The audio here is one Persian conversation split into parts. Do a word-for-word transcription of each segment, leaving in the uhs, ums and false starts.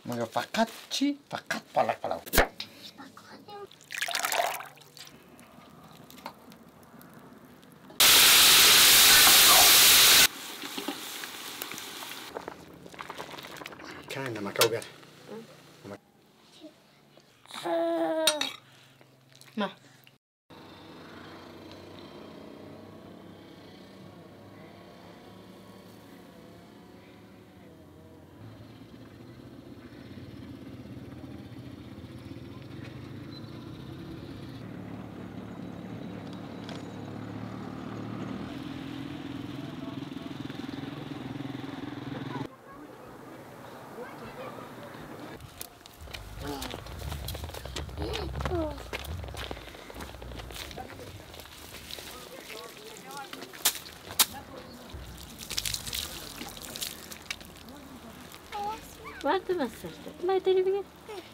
مگه فقط چی؟ فقط پالک پلاو. Kan nama kau biar. Ma. Vardı basırdı. Maydanı bir gel.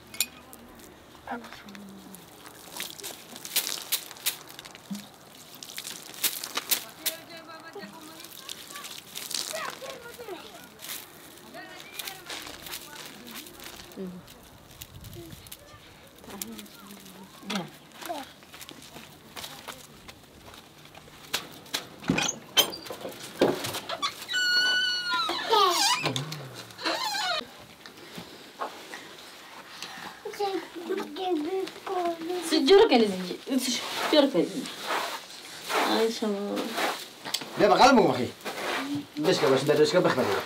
جورك يا زنجي جورك يا زنجي اي شباب لا بقى قلمك اخي باش باش ندرس كبخ بخير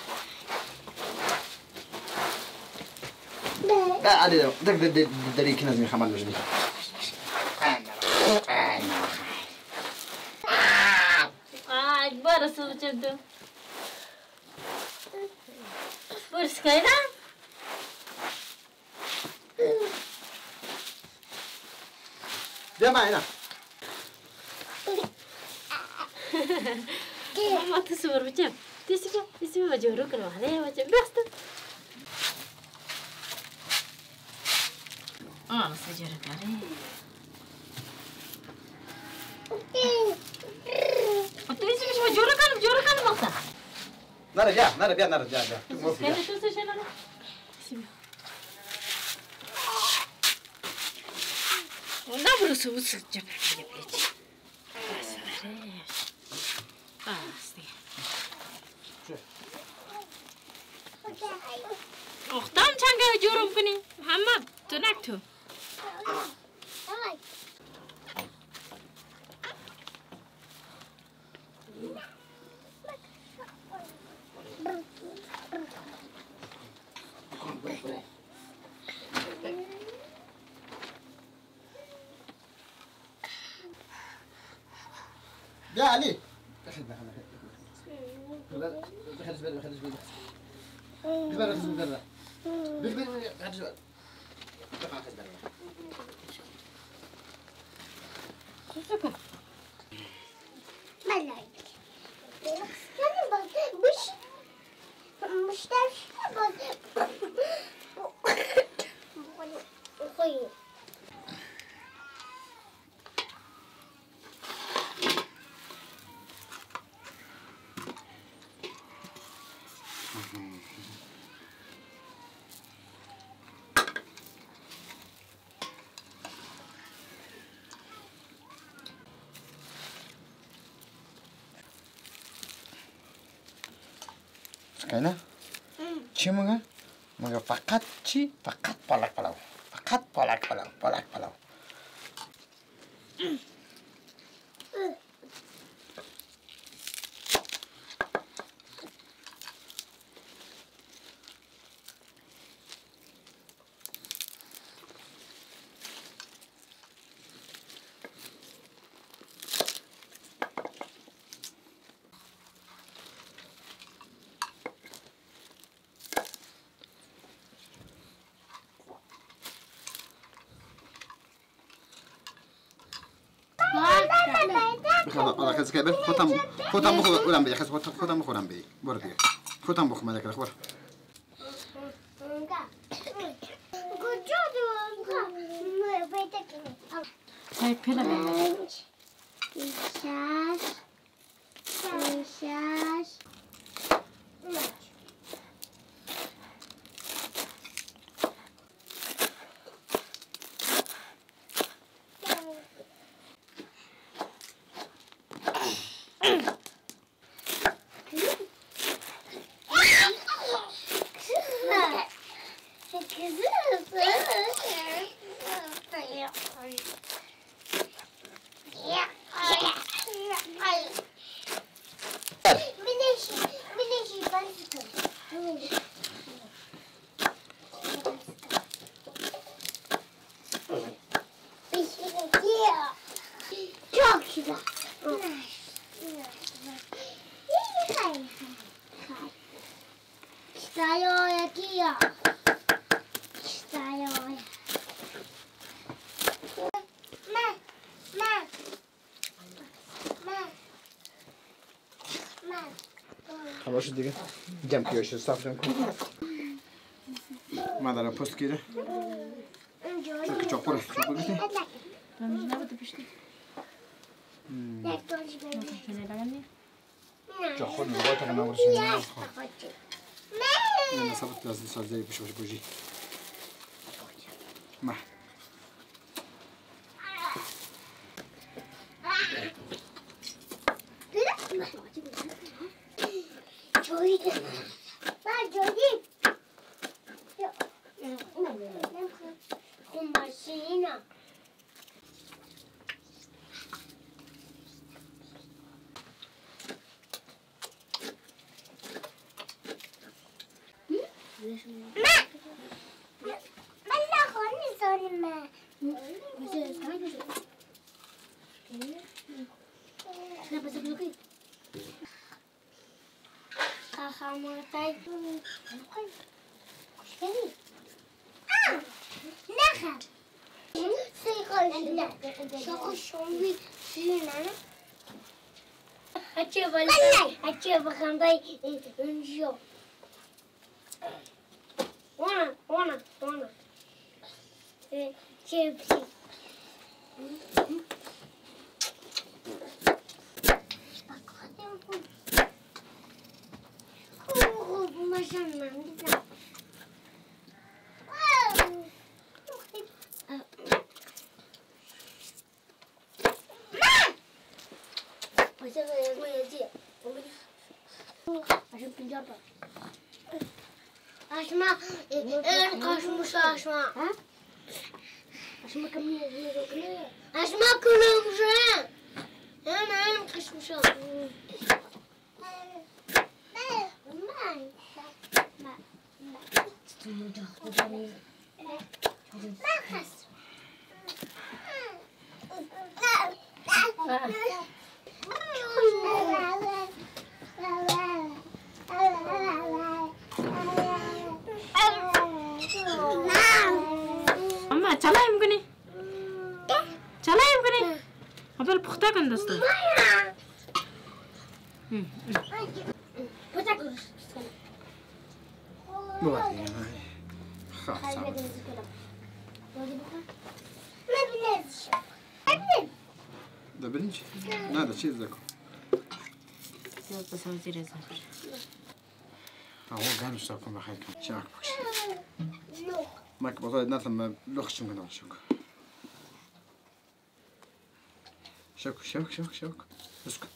لا عادي دك دري كنا زين خمال وجدي اه اكبر سو جدو برس كاينا يا ما هنا ما تصور بجد تسمع تسمع جورك لو عليه وجه بس اه سجرك عليه انت ليش مش جورك انا جورك انا مقطع نرجع نرجع نرجع نرجع كيف توصل شنو سمع ونبرو سو سو جبر جبر بس عريش بس اختام چنگه جورم کنی محمد تو نکتو يا علي دخل دخل دخل دخل زبالة دخل زبالة زبالة زبالة زبالة دخل زبالة دخل زبالة شوفك ملاك يعني بس مش مش تعرف بس خوي سكينة چی مگه؟ مگه فقط چی؟ فقط پالک پلاو فقط پالک پلاو پالک پلاو خلاص خلاص كده خدهم خدهم بخو ولم بيجي خلاص خدهم بخو ولم بيجي برا بيجي خدهم بخو ما ذاك الأخبار هاي كده بقى شاش شاش Patir. Style. Ma, ma, ma, ma. خلاص دیگه جمع کیاش صاف جمع کن مادر پست کیره چوک چوک پر چوک بگیری رمز نبوده پشتی یک دوش بگیر. شنه لگنی چوک خود نگاه تا کنار ورشی نه نه. نه سبت لازم سازی بشه بشه بوجی ما جویی ما جویی خون ماشینا من نخواه نیزاریم من نه بسه بلوکی خمارتای خوشگلی نخم سیخال شاکو شنبی چیزی نه هچه بالا هچه بخم دای اونجا وانا وانا وانا چیپسی خوب ماشم من دیدم بسه باید ما یزیه عشان پنجار با عشما این قاشموش عشما عشما کمی یزیه رو کنه عشما کلومشه این این قاشموشه اما چلای میکنی؟ چلای میکنی؟ اول پخته کن دستو ببخشید خب سلام ده برنج نه ده چیز دکو زیاد بسام زیر زفر آقا گرمش تا کن بخیر کن چاک بکش ما که بطاید نتلم لخشون کنم شوک شوک شوک شوک شوک بس کن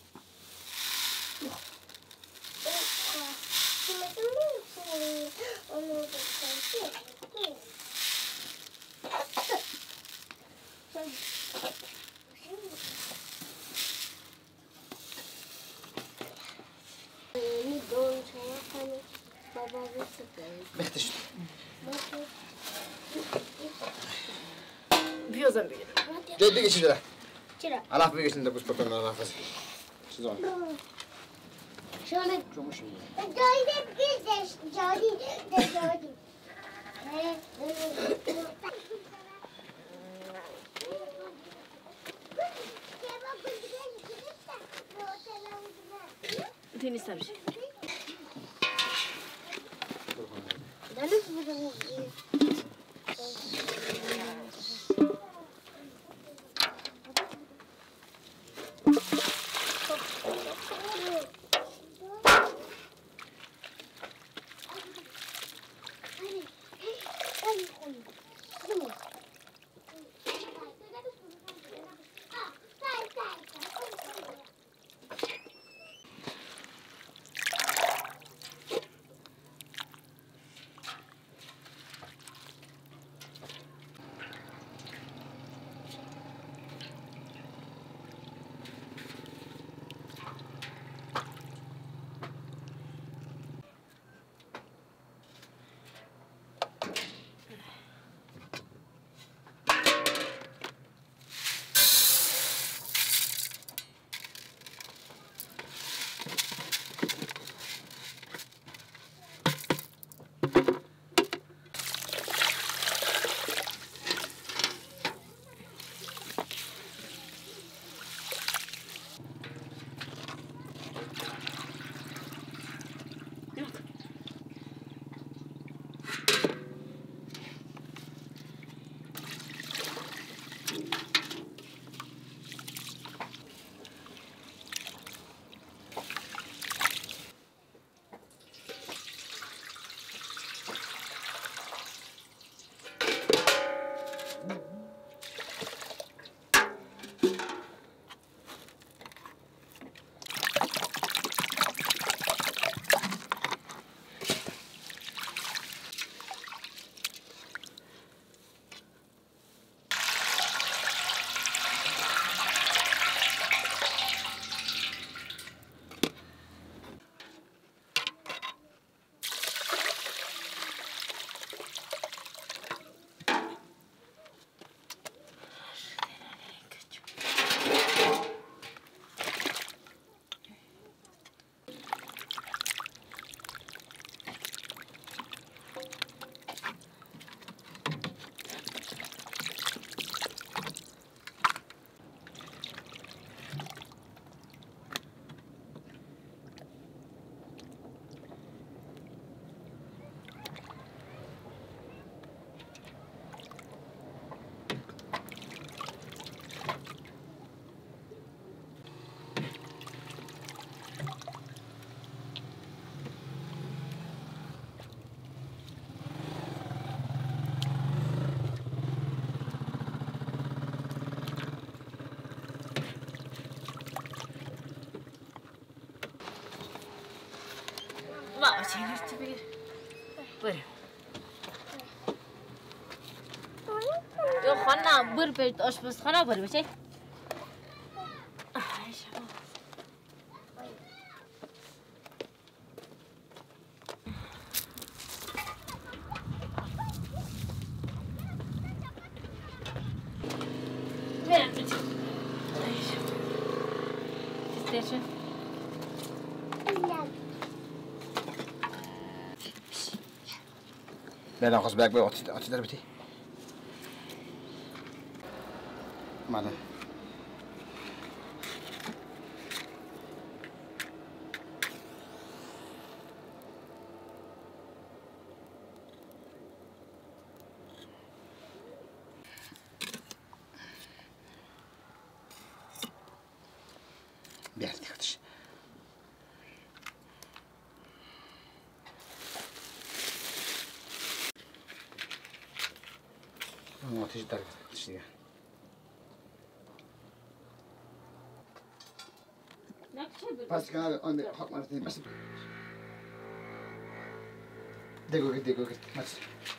بختش بیازم بگیر جای دیگه چی داره؟ چرا؟ علاف بگیشتن ده بوش بکن نه نفس چیزان شونه جمعش میگه جایی بگیردش جایی جایی تو نیست بشه şeyler tabii. Buyurun. Yok ana bir bir aşpaz xana bir bir şey. Ay şama. Verin lütfen. Ay şama. İstersin. بعد خلاص بقى بقى أعطي دربتي معنا بيعرف يخدش ما تيجي درجة تشتريها بس كان عندي حق مرتين بس دقيقة دقيقة بس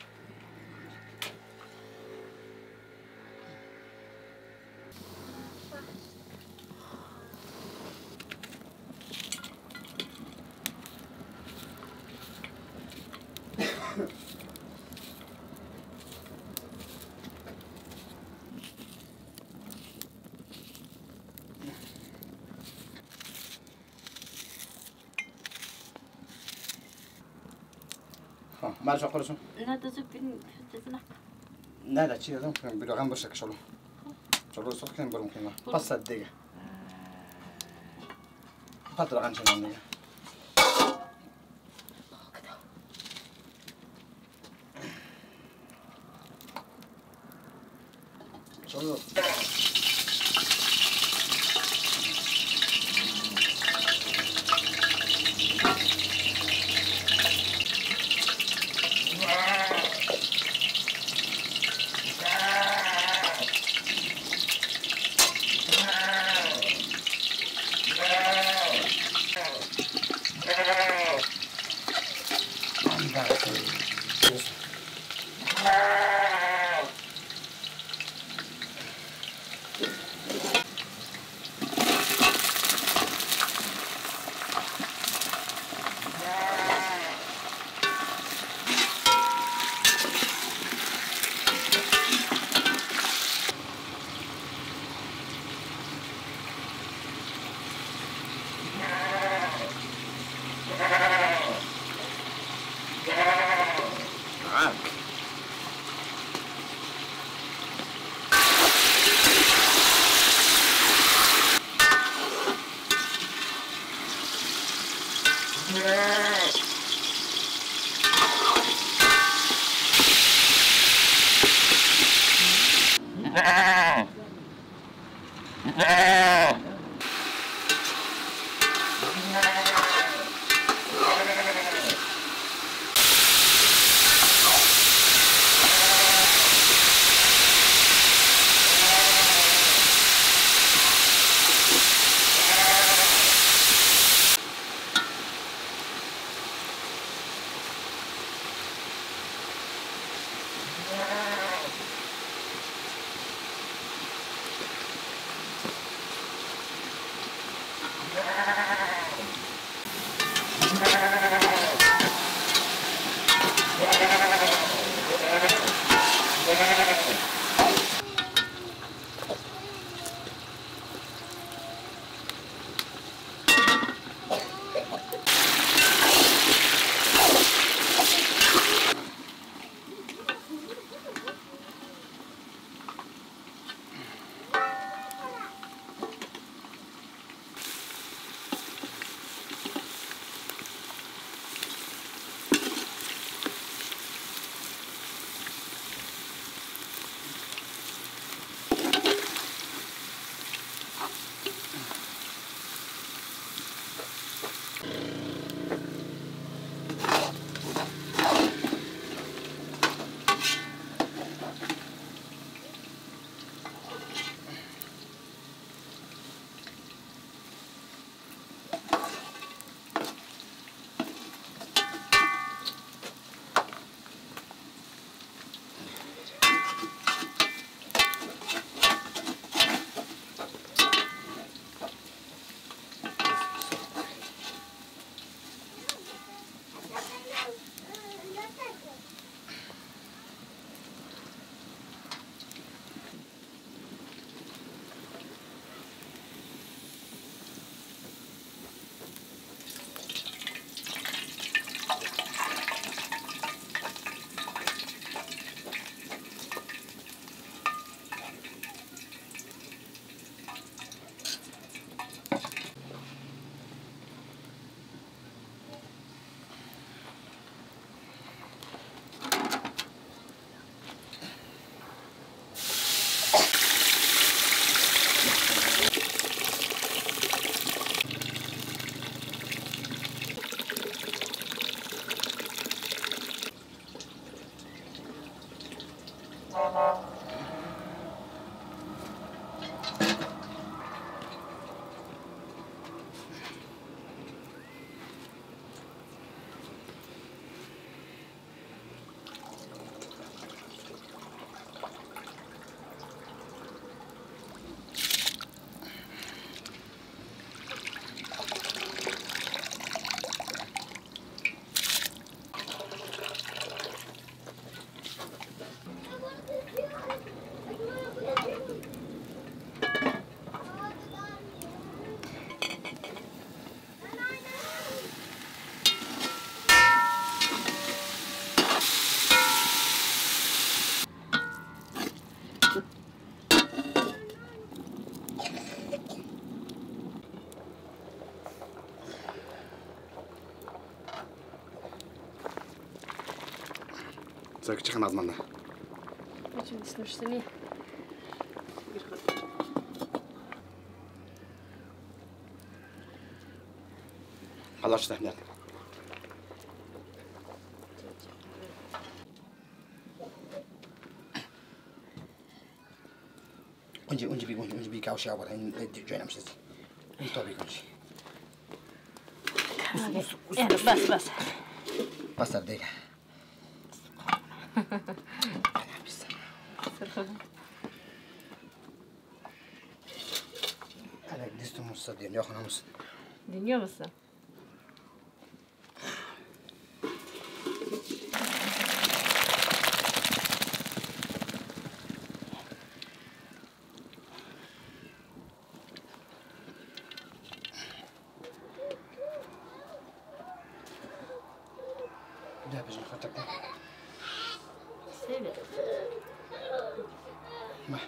ما أعرف أقول شو. لا تزبين تزنق. لا لا شيء هذا ممكن بدو عم برشك شلون. شلون صوت كان برو ممكن ما. بس الدقيقة. فترة عن شنو الدقيقة. شلون. زاك تشخن عظمنا باش نستنى خلاص تحنا ونجي ونجي بي ونجي بي كاوشي أول هين جاينا مش تسي يطولي كونشي بس بس بس أرديك هذا دستو مصدين ياخذ مص دنيا بس ده بيجي خطك سيبه ما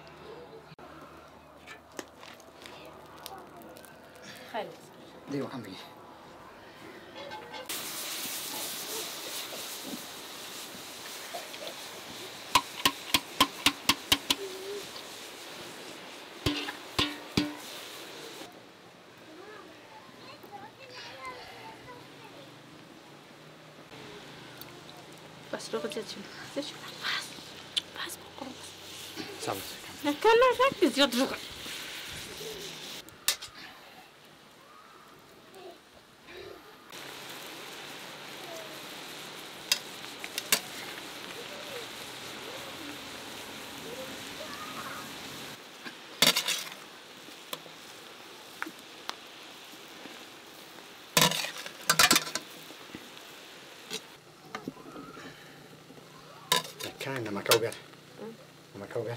خلاص ديو حمي بس لو قلت شو بس بس بقرب صبر لا كان لا ركز يضرب كان لما كوبر لما كوبر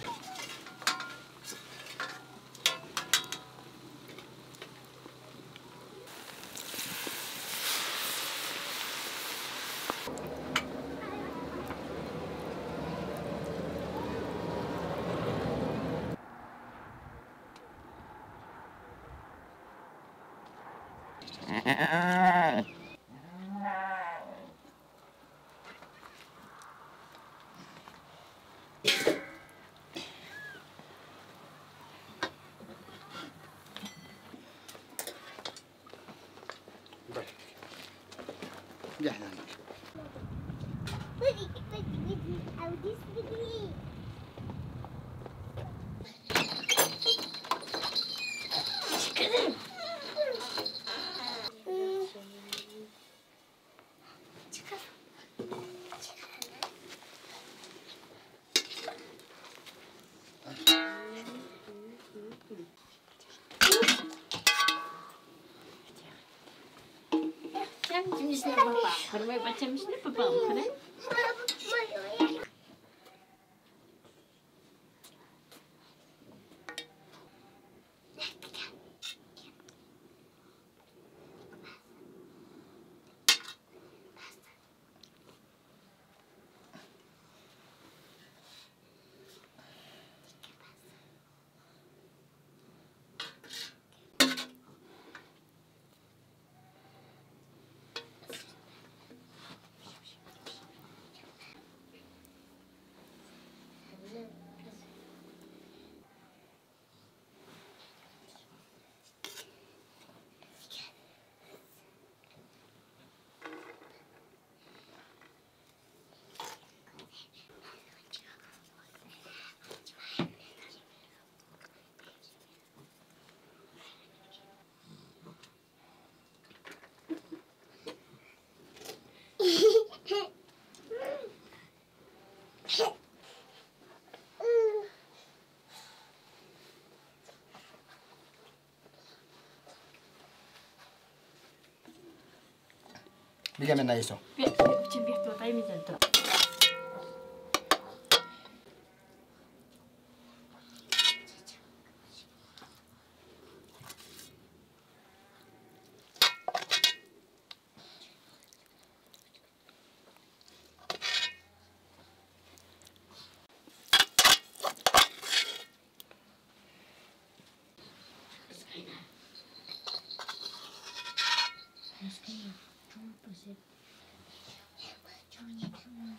يحنا Jenisnya apa? Bermain macam jenisnya apa? Kan? بيجا من نايسو Macam biar tuh kayak macam tu. Jangan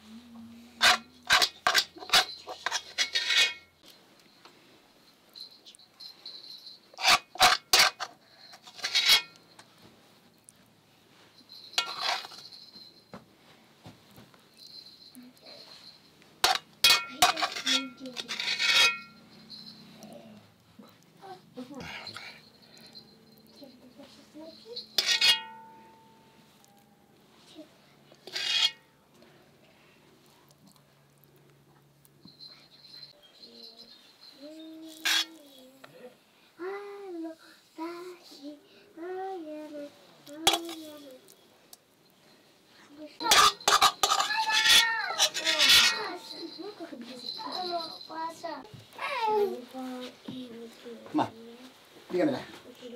ما دقيقة ملح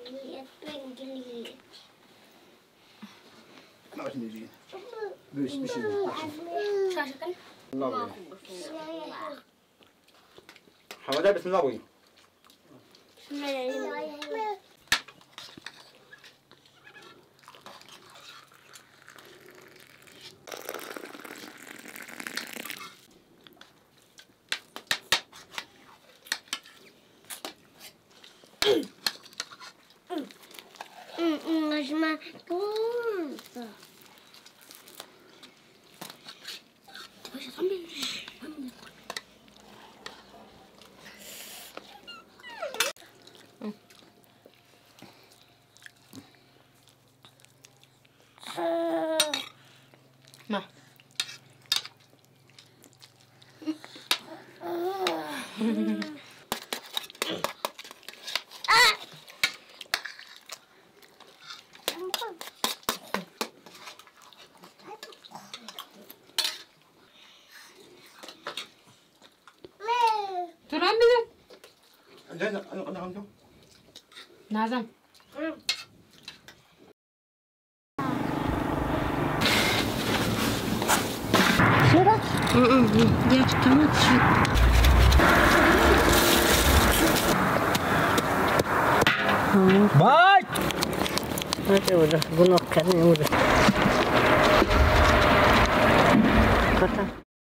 ما عرفت نجي بس بس شاشة الله حمادة بسم الله وين اسمع ما ترام بده أنا أنا أنا أنا نازم شرا يا تمام باي هذا ولا بنوك كان ولا كذا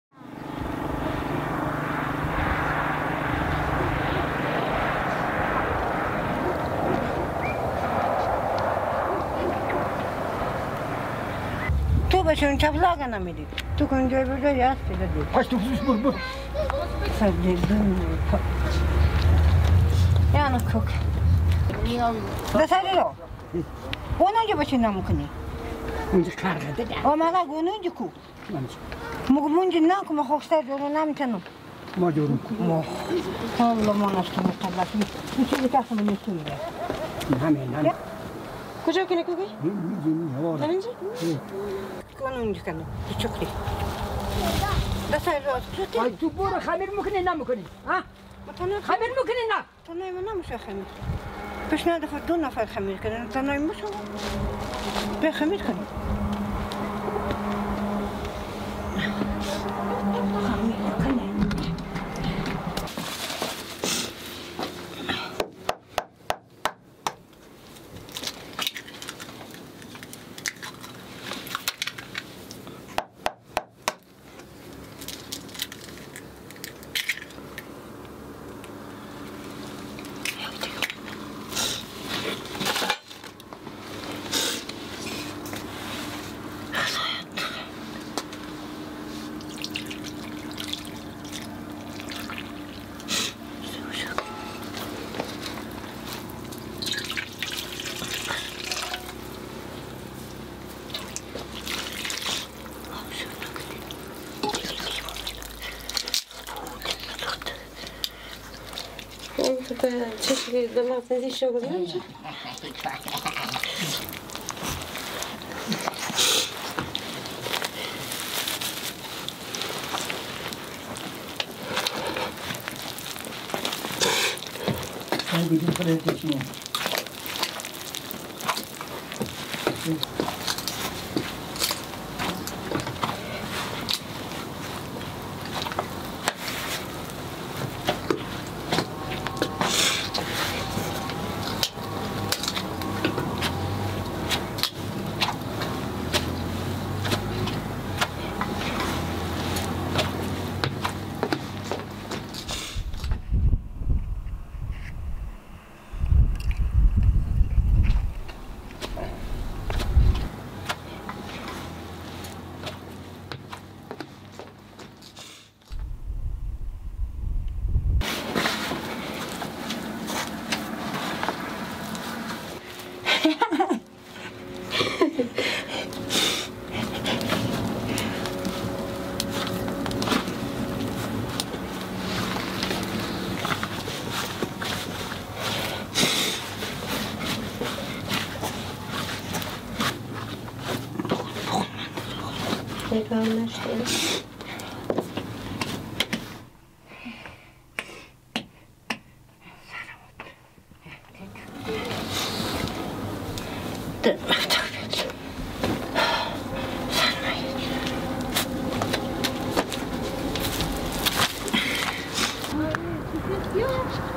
تو بشون چپلا کنم میدی تو کنجای بجای است دیدی باش تو فلوس بر بر سجدون یعنی کوک دسته رو گونجی بچی نمیکنی اونجا کار کرده و مالا گونجی کو مگمونجی نه که مخواسته جلو نمیتونم ما جورم ما حالا ما نستم قبلتون این چیزی که اصلا نیستم همین همین کجا کنی کوکی؟ میگیم هوا اینجا؟ گونجی کنم چکری دسته رو وای تو برو خمیر میکنی نمیکنی ها خمیر میکنی نه تنهایی من نمیشه خمیر پیشنهاد خود دو نفر خمیر کنن تنهایی میشه به خمیر کنیم خمیر کنیم چشکی دماغ زندگی شو گذاشت. من دیدم فرستش نه نگاه نشده.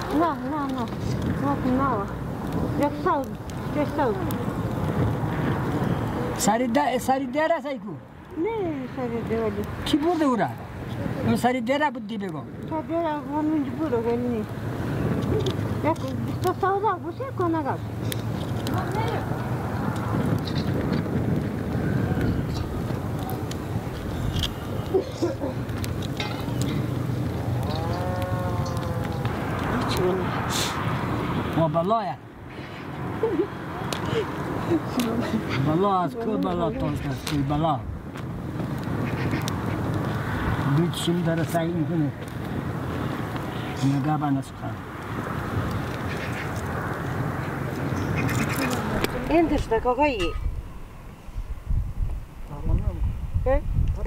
لا لا لا ما في نوع یک سال یک سال سری ده سری دره سایکو نه سری دیولی کی برده او را؟ اون سری دره بودی بگو سری دیره همین برو گلی یک بیست سودا بوده کنه گفت و بالایه بالا از کو بالا توست است بالا بیچیم داره سعی میکنه نگاه بنا سخن این دشته کاکایی ها؟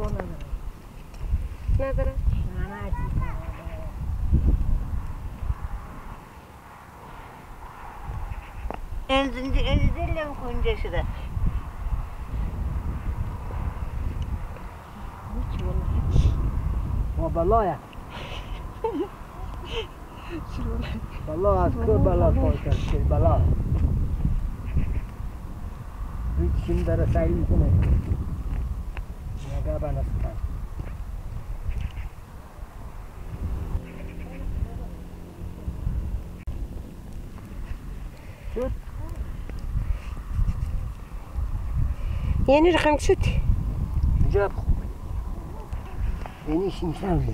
نداره این دلم کنجه شده و بالایه بالا از کو بالا توست است بالا بیچیم داره سعی میکنه نگاه بنا سخن شد یعنی رقم شد جاب خوب یعنی شیمشم لیو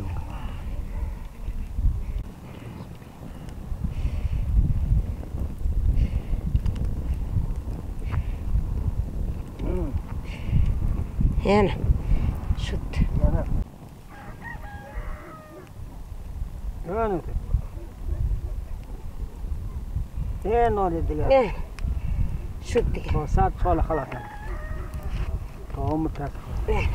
یعنی شد یعنی یه ناری دیگه نه شد دیگه با صد سال خلاص هم تا عمر کس نه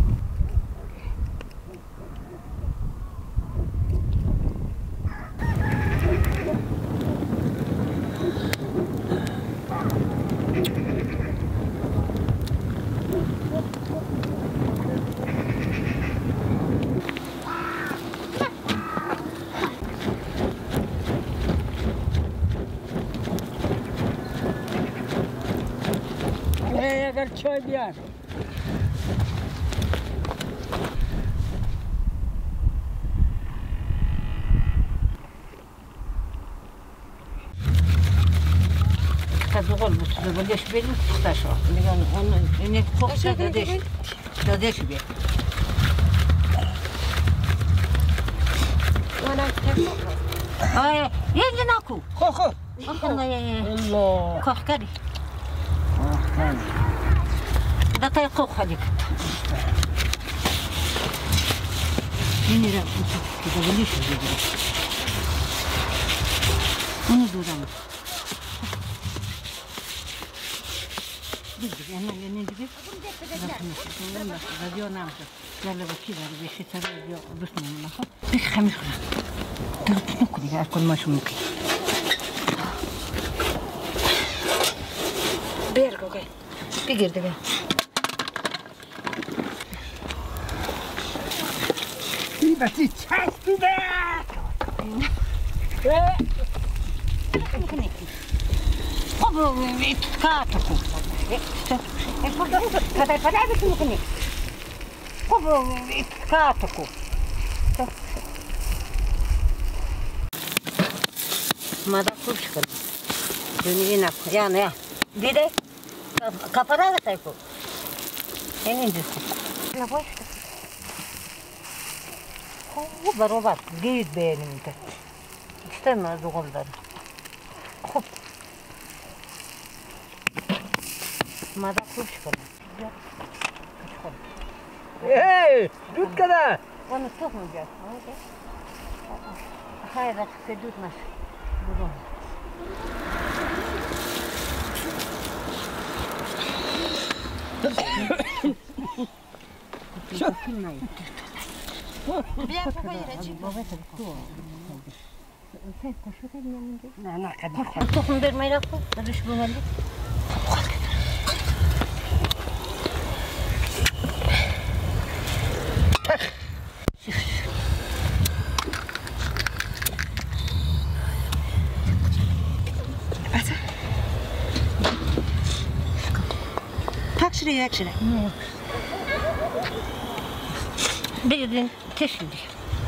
اگر چای بیار کدوغل بود بودش بریم تختشو دیگه اون اینه تخت دادش دادش بیا منم تخت آه یه نکو خو خو آخه الله کاخ کردی آه دقیق خوب خالی کرد اینی را که دولیش رو بگیرم اونو دورم دیگه دیگه اما یعنی دیگه رادیو نامده جالب کی داره بیشتر تر رادیو دوست نمی‌دونم خب دیگه خمیش کنم درست نکن دیگه از کل ماشو میکنی بیر گوگه بگیر دیگه این بسی چسبیده خب کاتو خوب کاتای پدای بسی میکنی خب کاتو خوب مادا خوب شکل دونی نکن یا نه دیده کپدا گتای کو این اینجا لباش خوب برابر گید بیاریم که استم از دوغل داره خوب مادا خوب شکل ای دود کده اونو تخم بیاد خیلی رقصه دود مش برو بیا بگیر چی نه نه کده تخم بر میرا کو درش بمالی şuraya şuraya. Birden teşhidi.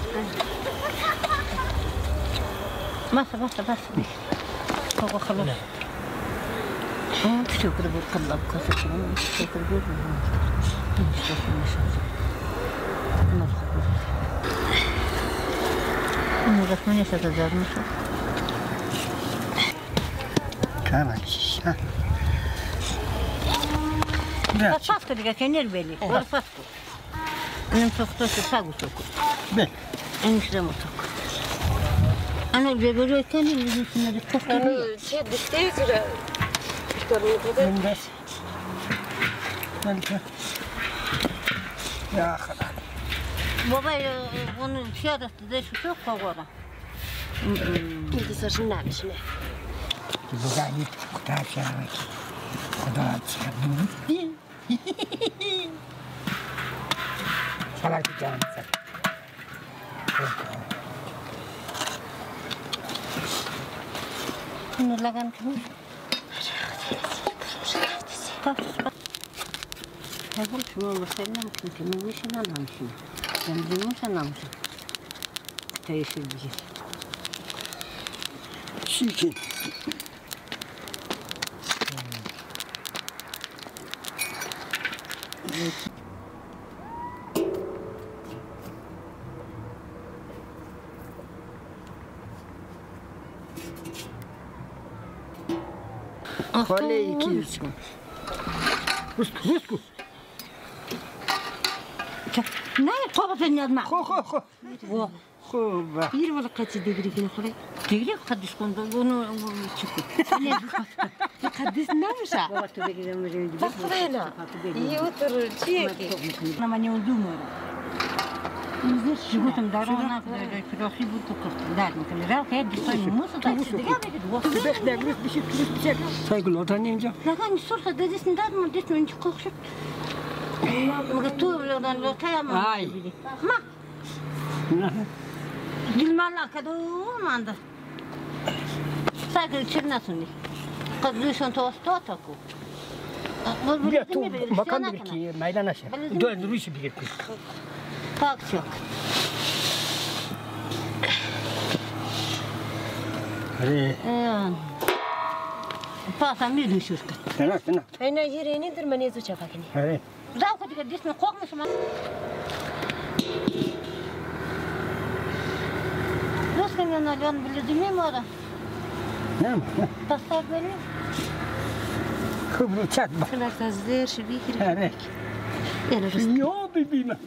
Masa masa masa. Koku خلاص. اه تشوف ربع قلب قصة شنو تشوف ربع مش تشوف مش ما تخبر أنا رسمي ستزار مش كم عايش ها فاسكو ديك كان يربلي ولا فاسكو أنا مسكتوش ساقو سوكو بيه أنا مش دموتك أنا بيقولوا كان اللي يسمى الكفر أنا شد كتير من بس مالك يا أخي بابا أنا شارت ده شو شو قوارا أنت صار شنو نعمل شنو بقى قطع شعرك قطع شعرك سلام جان إنه لقان كم هقول شو مثلا ممكن كمان مش أنا نمشي يعني مش أنا نمشي تعيش البيت شيكين خلي يكيس وسكو وسكو ناي قابة النادمة خو خو خو خو خو با يري ولا قاتي دغري كده خلي دغري قدش كنت ونو تشكو قديس نمشى بابا تبغي مريم دي بخلينا يوتر شيء أنا ما نودوم نزلت شغلت مدارنا كده في بوتو كفت دار ممكن راو كده دي موس تايش دي قاعد كده بخدع بس بشي بس بشي سايقول وطني نجا لكن الصورة ده دي سنداد ما ديت من جوكش ما قلتوا ولا لو تايم هاي ما دي المالا كده ما عنده سايقول شرنا سني قد ليشون توستوتكو بيتو مكان بيكي ميدان أشياء دو نرويش بيكي تاكسيك هذه باسا ميدو شركة هنا هنا أنا يجريني در من يزوج أفكني هذه زاو كده قديش من قوق مش ما بس كان أنا اليوم بالدمي مرة نعم تصور بلي خبرو تشات بقى خلاص تزدير شبيكي هذاك يلا رست يو بيبينا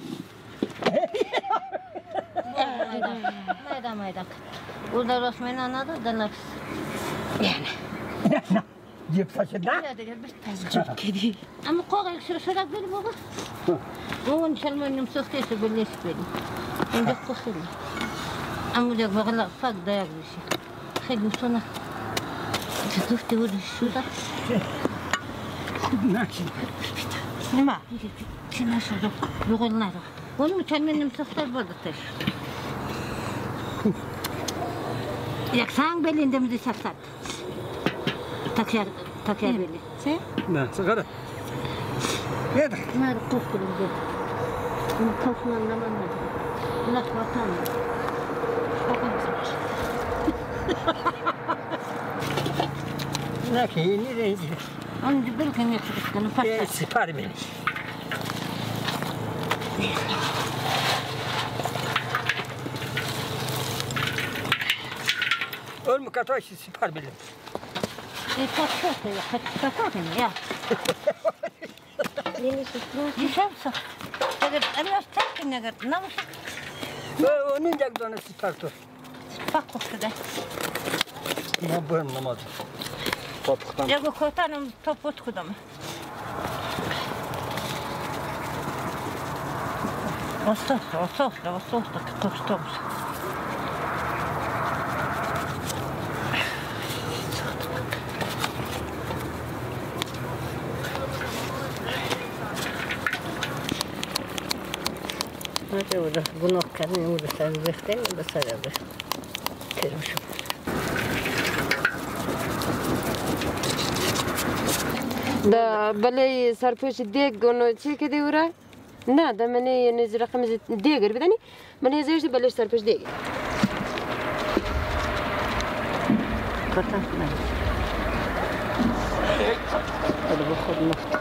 ما يدا ما يداك وده رسمنا نادا ده نفس يعني نحن جيب فشلنا لا ده بس تزجب كده أما قوق يكسر سرق بلي بابا هو إن شاء الله إنه مسوكتي سبلي سبلي عندك خلي أما ده بغلا فاق ده يغلشي خلي وصلنا تدفتي ودي شو ده ناكي ما شنو شو يقول نارا والمتمن مسخر بدتش ياك سان بلي ندم دي سكت تكير تكير بلي سي لا صغيرة يدا ما رقوف كل الجد من خوفنا لما ندري لا تبطل ناكي نيري أنا جبل كم يكسر كنا إيه فتح سفاري بيني أول مكاتوش سفار بيني يفتح يا فتح فتح يا يشوف تقدر أنا أفتح نقدر نمشي وننجك دون سفار تو فقط كده ما بهم نماذج طبختان يقول كوتانم توبوت كدام وصوت وصوت وصوت كوستوم هذا وده بنوك كان وده سال بختين وده سال به كيف شو دا بله سرپوش دیگ گونو چی که دیوره؟ نه دا منی یعنی رقم دیگر بدنی منی زیرش بلش سرپوش دیگ. قطعا نه. هذا بخور نفط.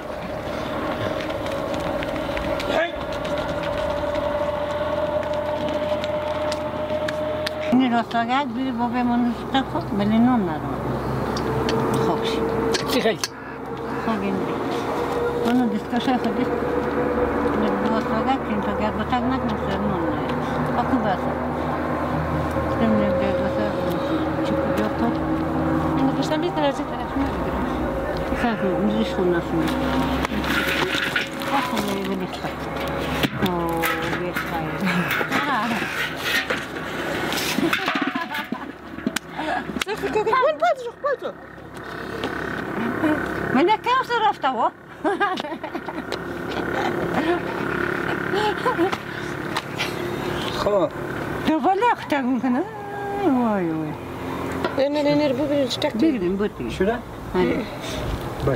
این راستاگه بیری بابه منو تکو ولی نون ندارم. خوبش. چی خیلی؟ خوبی نه. منو دیسکشن خودی. نه راستاگه که این تو گرد بتگ نکنه نون نه. اکو بسه. نمی‌دونم بسه چی کجا تو؟ اینو کشتم بیست درجه طرف نمیگیرم. خب می‌ریش خون نسیم. خب می‌ری ولی خب. اوه بیشتر. وين باتجو باتجو من كيف صرفته خب تو بلغت ممكن واي واي انا انا ربوبي نشتاق بيقدم بوتي شو ده؟ هاي بل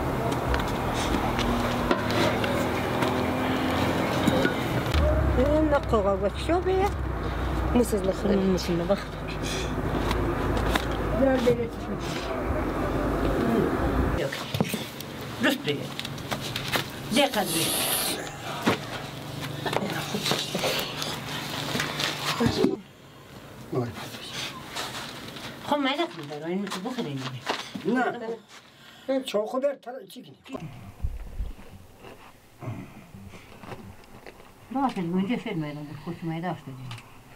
نقوا وشو بيه مسز لخر مسنا بخ درست بگه دقت بگه خب مدت میداره این میتو بخیره دیگه نه چون خود در چی کنی؟ راست گونجه فیلم ایران بود خوش میده اشته دیگه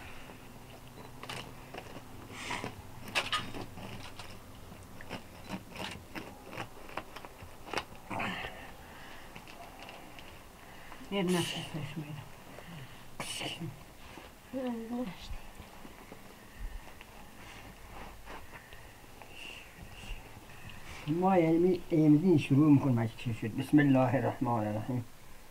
یه نفس فش میده ما یعنی ایمدین شروع میکنم چی شد بسم الله الرحمن الرحیم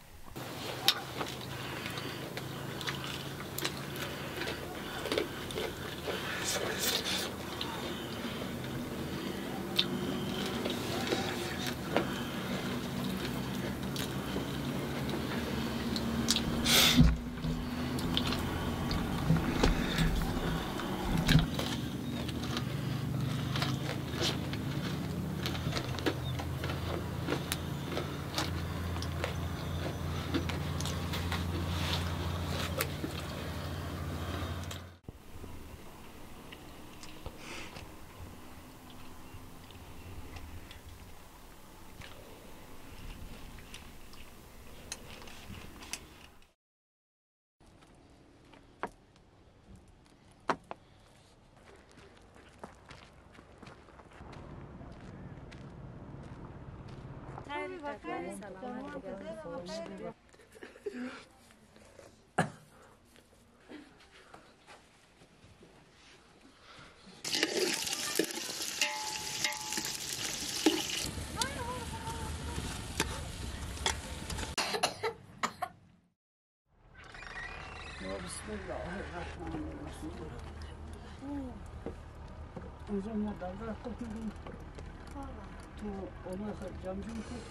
بسم الله الرحمن الرحیم از اون مدل خود میدیم تو اون خود جمع جمع کن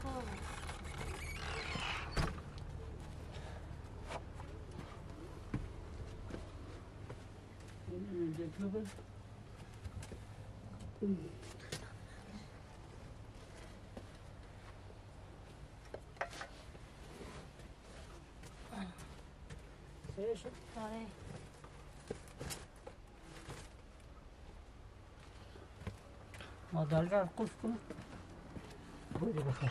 این اینجا کبر سه شد؟ آره مادر را قفل کن بودی بخیر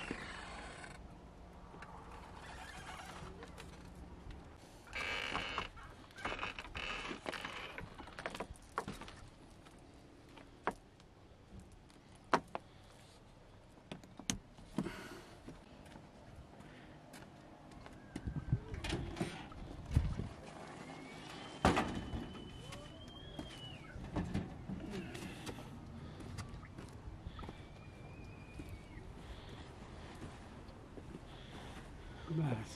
بس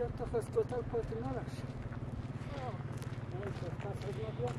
اینجا تو خستوتر پاتی نرش این کس رو بیا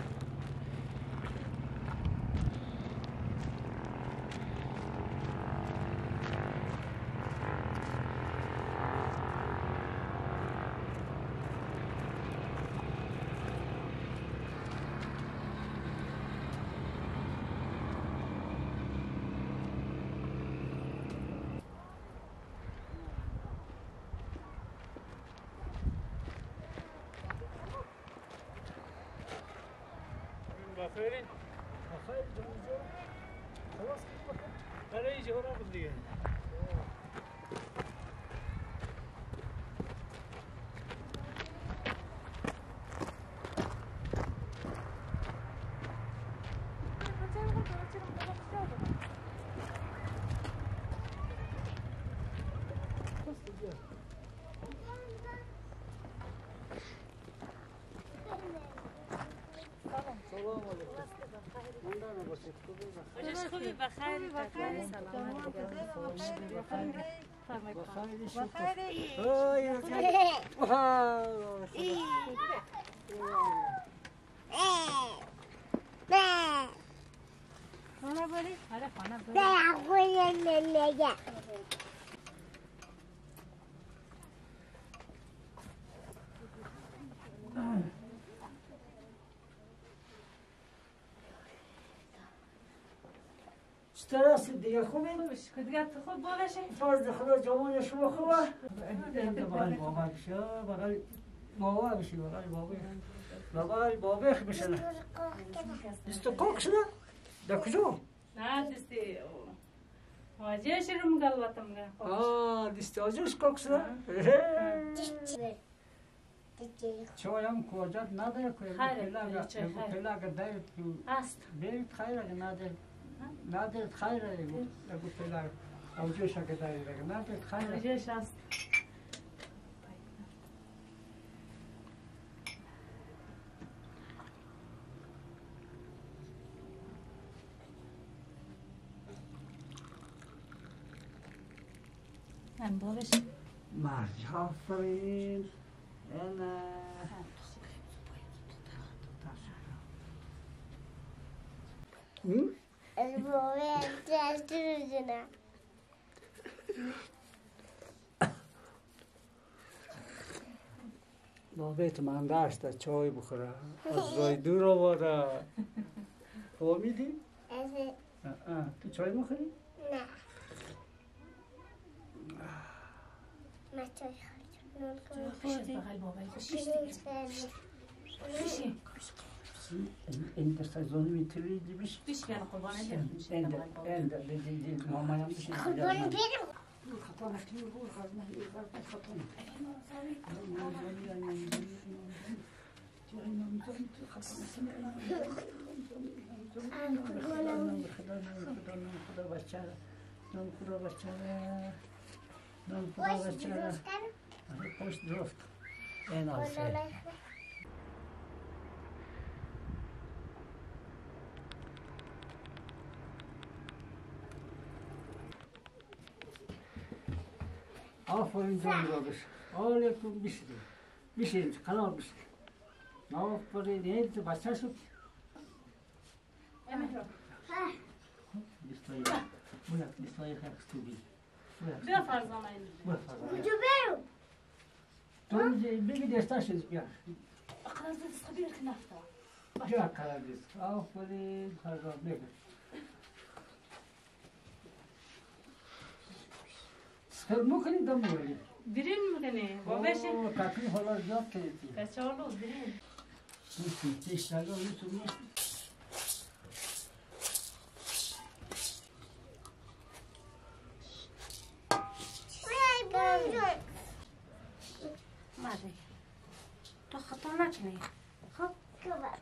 بخیرین بخیر جونجو خلاص بخیر برای اینجا را بود دیگه سلام علیکم مندان باشید خوبی بخیر خوبی بخیر بخیر سلام بخیر اوه خانه بری؟ آره خانه بری نه خوی نمیگه استراس دیگه خوبه؟ که دیگه تو خود باشه فرض خدا جوان شما خوبه؟ این بغل بابا بشه بغل بابا بشه بغل بابا بغل بابا بشه استقاق شده؟ در کجا؟ نه دستی واجه شروع مگل واتم گه آه دستی آجوش کاک شده؟ چای هم کجات نداره که پلاگا پلاگا دارید که است برید خیر اگه ندارید ندارید خیر اگه پلاگا آجوش اگه دارید اگه ندارید خیر واجهش است من باش مرد آفرین انا البوبه دست روزنه بابت من داشته چای بخوره از رای دور آورده فهمیدی؟ تو چای بخوری؟ نه من چای خواهد این دسته زنی میتونی بیش؟ بیش بیان قربانه این این این ماما هم بیش قربان بیرم خطا نکنی بود خطا نکنی خطا خدا بچه نام خدا بچه نام خدا بچه پشت درست این آسه آفرین جان را بشه آلیکم بشه بشه قرار بشه آفرین این تو بچه شد دستایی بولا دستایی خیلی خوبی بیا فرزانه بولا فرزانه کجا برو تو بگی دستاشو بیا اقرار دست خبیر که نفتا بیا قرار دست آفرین فرزان بگو سر مکنی دم میاری برین میکنه بابشه اوه کاکی حالا زیاد کردی بچه هالو برین نیستی تیش نگاه نیستو نیستی ماده تو خطا نکنی خب کبر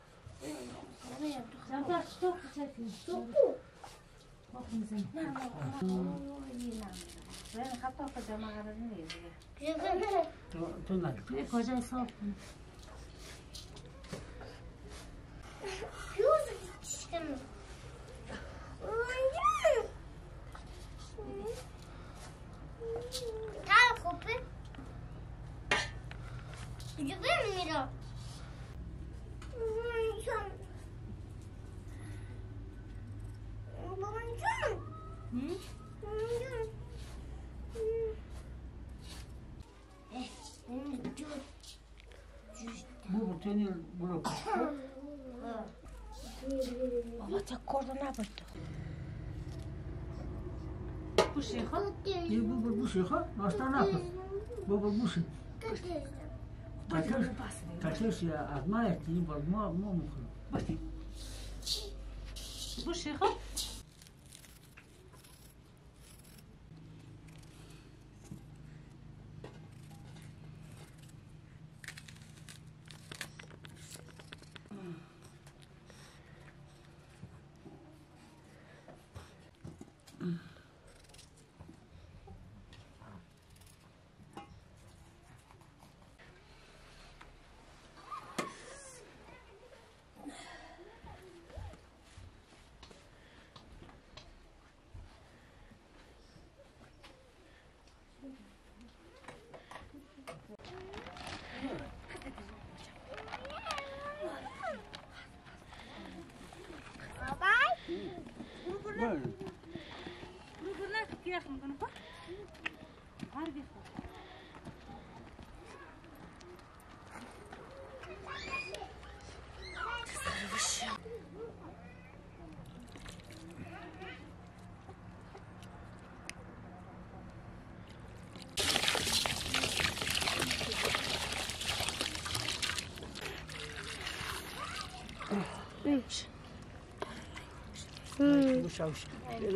زنبار تو کسی تو نه نه نه خطا کجا مغرب نیست تو نگاه دیگه کجا صاف کن پیوز چشکنم تعال خوبه بابا تکرد نبود. بوشی خود؟ یه بابا بوشی خود ناشتا نکن. بابا بوشی. کاتش کاتش یا ادمایه تی بابا ما ما میخوریم. باشی. بوشی خود؟ بوشاوش.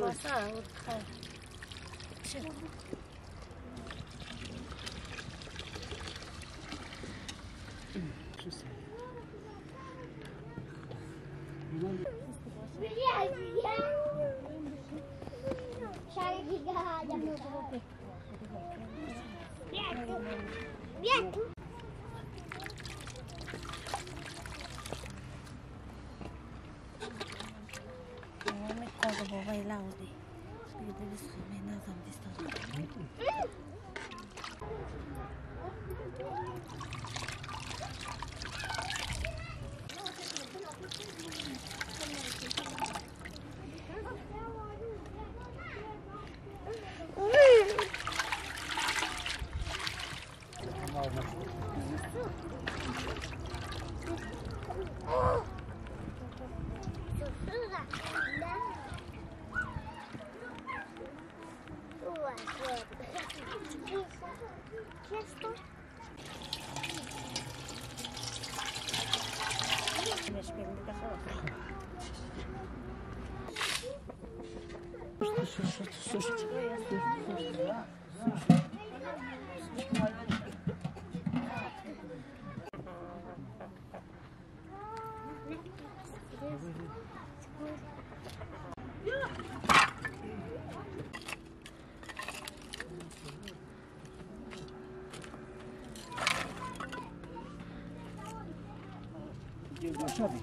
بابا لاودی بگید بس خیلی نازم دیستم. شدی.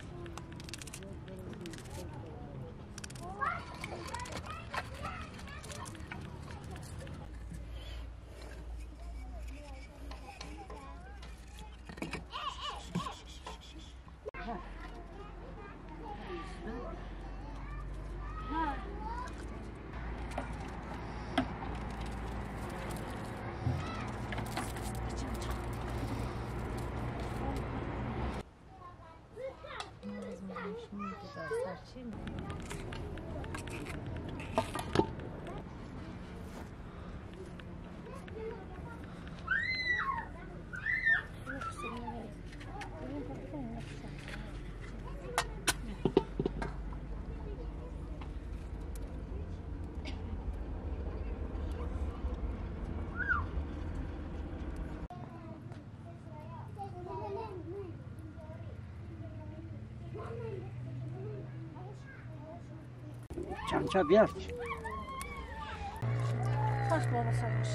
چمچه بیار. خوش بابا سرش.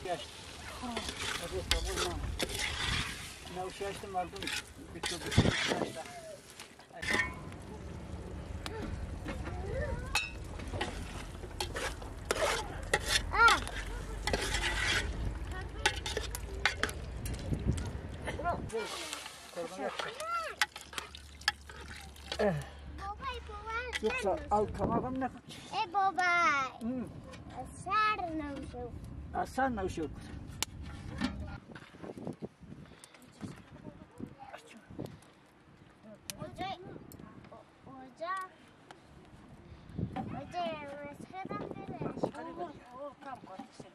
گشت از استانبول ما نوشیشت مردم بیتو بیتو گشت Yoksa al tamam ne? E baba. Asar navşuk. Asar navşuk. Hoca. Hoca. Hoca meskedan bile. O kam konuşuyor.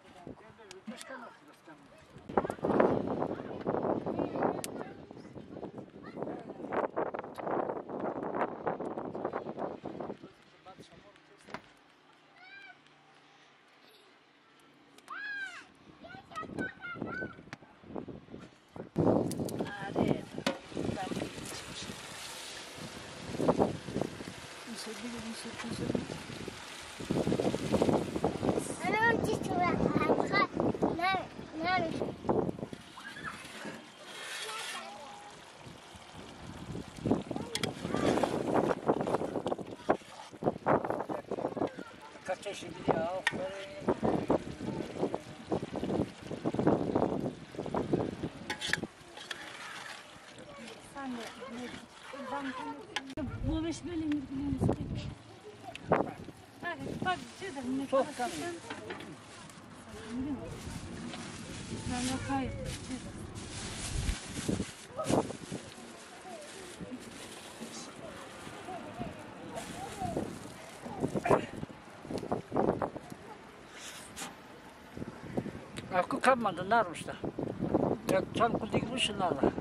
Kaç çeşit ya? Bu beş bölüm yürüdüğümüz gibi. Bak, bak, çizdim. Ne Çok kanlı. Ben de kayıp, çizdim. Aku kalmadı, narmış da. Ya tam kudigmişsin narla.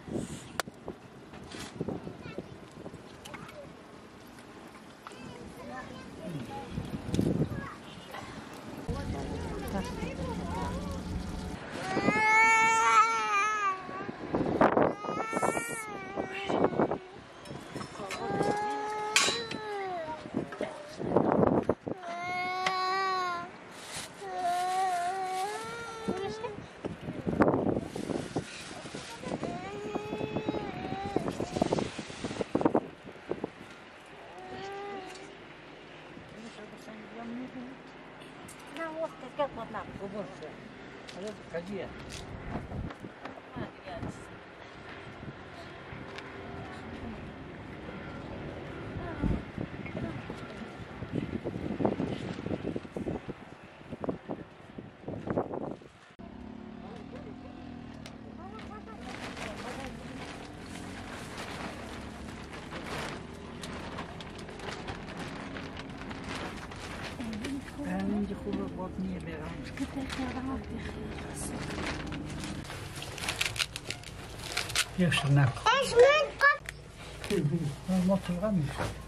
Kajiya. اینجا خوبه باد نیه برام jeszcze na motylami.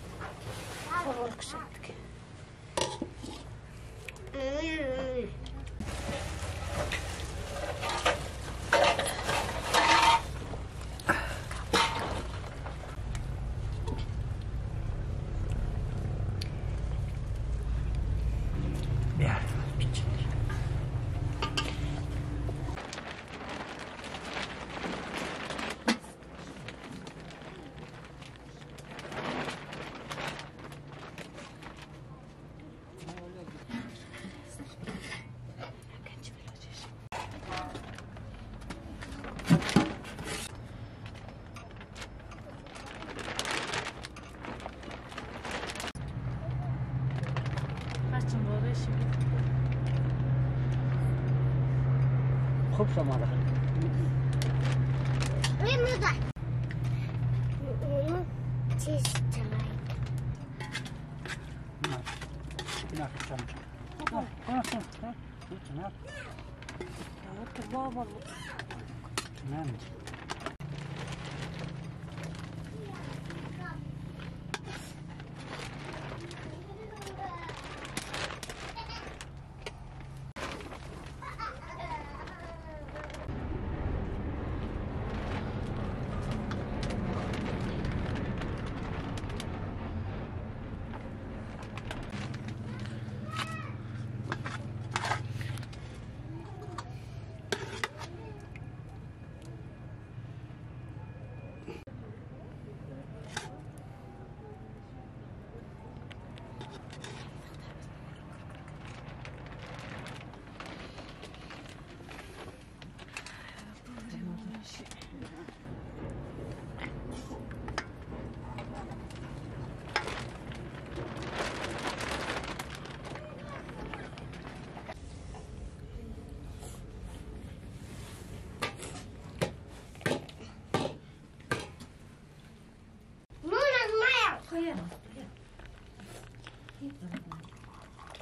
خوب شماره Remember this time. نه نه کم نه نه نه بابا نه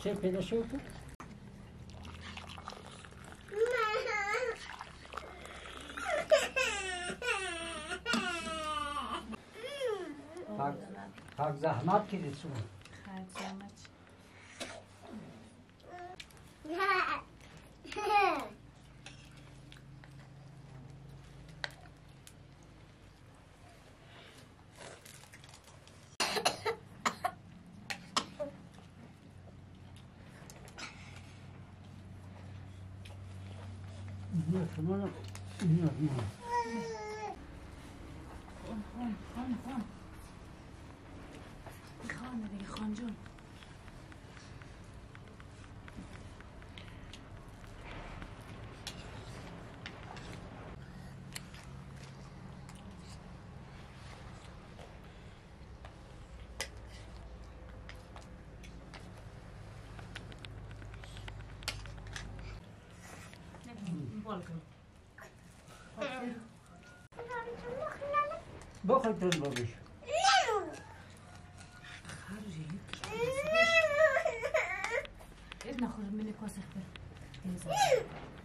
چه پیدا شد تو؟ tak zahmat kiri semua. زحمت Ini semua, ini semua. خانه دیگه خان جون بخواد دل بابش ابن خرج مني كوسخ